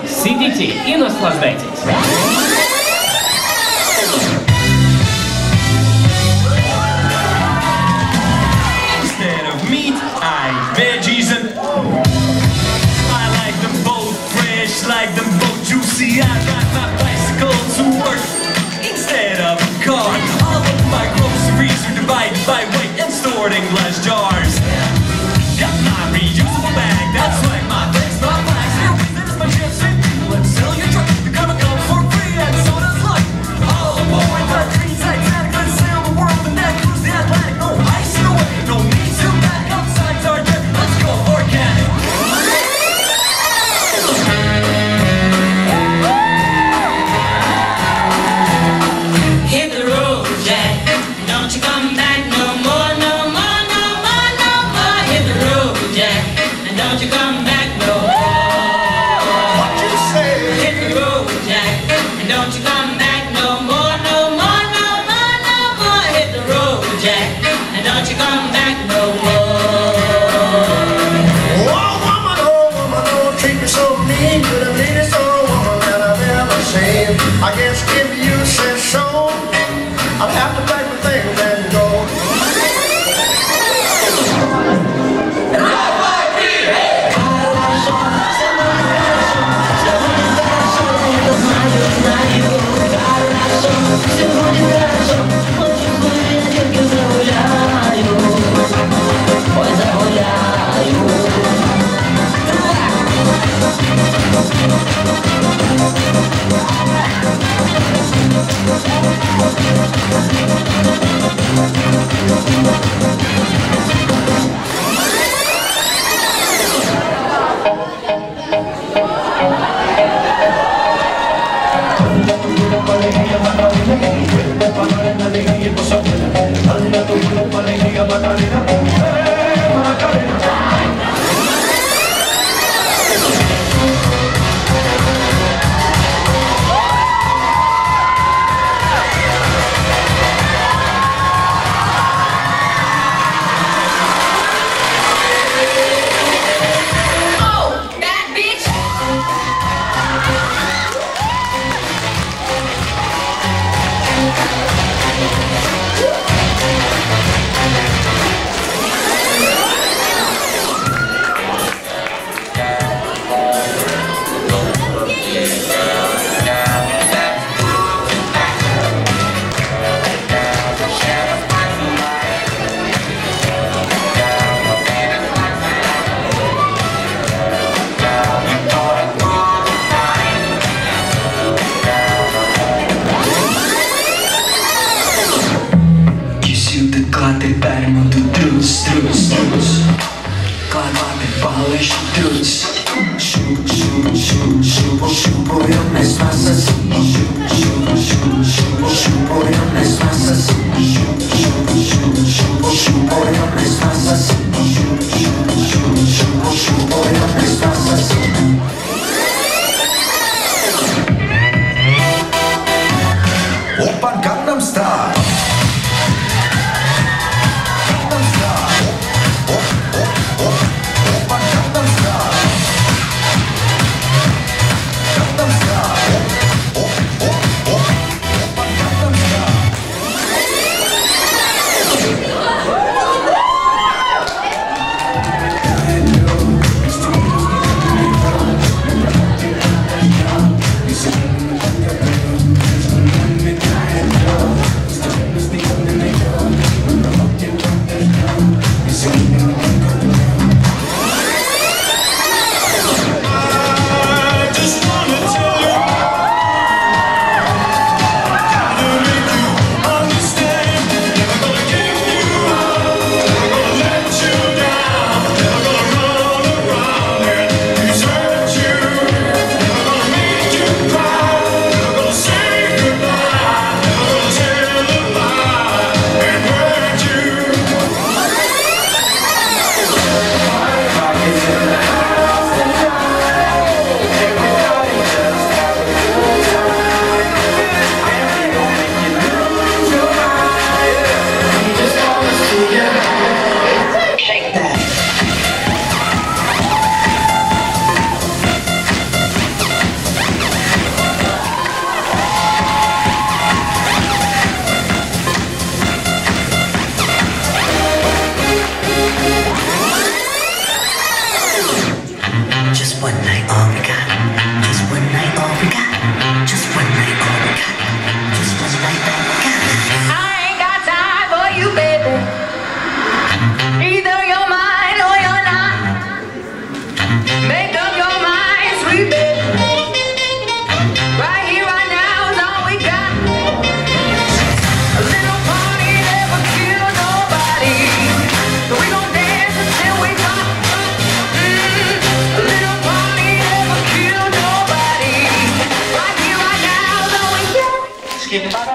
Сидите и наслаждайтесь. Instead of meat, I eat veggies and I like them both fresh, like them both juicy. I ride my bicycle to work instead of a car. All of my groceries are divided by weight and stored in glass jars. Got my reusable bag, that's right, my bags, my bags. There's my chips and let's sell your truck. You're gonna come for free and so does luck. All aboard the green Titanic, let's sail the world and then cruise the Atlantic. No ice in the way, no need to back up sides are dead. Let's go organic. Hit the road, Jack. Don't you come back no more, no more, no more, no more. Hit the road, Jack. And don't you come back no more. What you say? Hit the road, Jack. And don't you come back no more, no more, no more, no more. Hit the road, Jack. And don't you come back no more. Oh woman, don't treat me so mean. You're the meanest old woman that I've ever seen. I guess if you say so, I'll have to pack my things and go. Клати пермоту трус, трус, трус. Клавати палиш трус. Шуб, шуб, шуб, шуб, шубуемось масas. Шуб, шуб, шуб, шуб, шубуемось масas. Шуб, шуб, шуб, шуб, шубуемось масas. Шуб, шуб, шуб, шуб, шубуемось масas. Open Gangnam Style. Gangnam Style. Skip.